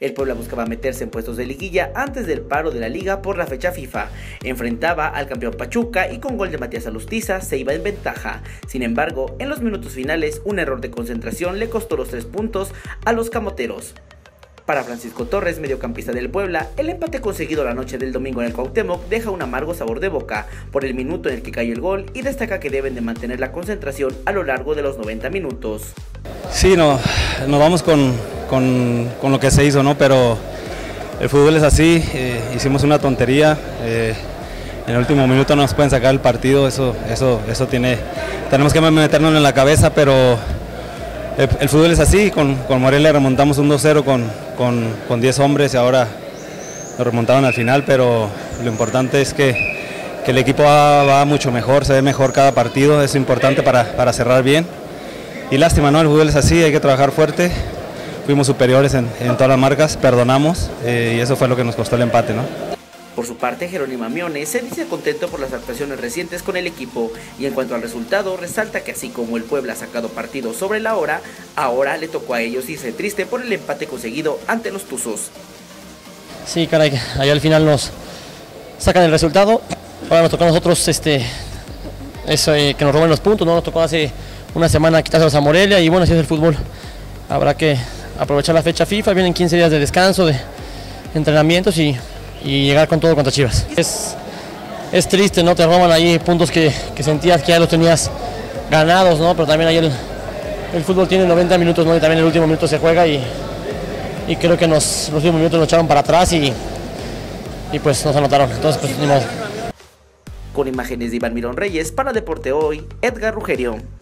El Puebla buscaba meterse en puestos de liguilla antes del paro de la liga por la fecha FIFA. Enfrentaba al campeón Pachuca y con gol de Matías Alustiza se iba en ventaja. Sin embargo, en los minutos finales, un error de concentración le costó los 3 puntos a los camoteros. Para Francisco Torres, mediocampista del Puebla, el empate conseguido la noche del domingo en el Cuauhtémoc deja un amargo sabor de boca por el minuto en el que cayó el gol y destaca que deben de mantener la concentración a lo largo de los 90 minutos. Sí, nos vamos con lo que se hizo, ¿no? Pero el fútbol es así, hicimos una tontería, en el último minuto no nos pueden sacar el partido, tenemos que meternos en la cabeza, pero el fútbol es así, con Morelia remontamos un 2-0 con 10 hombres y ahora nos remontaron al final, pero lo importante es que el equipo va mucho mejor, se ve mejor cada partido, es importante para cerrar bien. Y lástima, ¿no? El fútbol es así, hay que trabajar fuerte, fuimos superiores en todas las marcas, perdonamos y eso fue lo que nos costó el empate, ¿no? Por su parte, Jerónimo Amione se dice contento por las actuaciones recientes con el equipo y en cuanto al resultado, resalta que así como el Puebla ha sacado partido sobre la hora, ahora le tocó a ellos irse triste por el empate conseguido ante los Tuzos. Sí, caray, ahí al final nos sacan el resultado, ahora nos tocó a nosotros que nos roben los puntos, ¿no? Nos tocó hace una semana quitárselos a Morelia y bueno, así es el fútbol, habrá que aprovechar la fecha FIFA, vienen 15 días de descanso, de entrenamientos y llegar con todo contra Chivas. Es triste, ¿no? Te roban ahí puntos que sentías que ya los tenías ganados, ¿no? Pero también ahí el fútbol tiene 90 minutos, ¿no? Y también el último minuto se juega y creo que los últimos minutos nos echaron para atrás y pues nos anotaron. Entonces, pues ni modo. Con imágenes de Iván Mirón Reyes, para Deporte Hoy, Edgar Rugerio.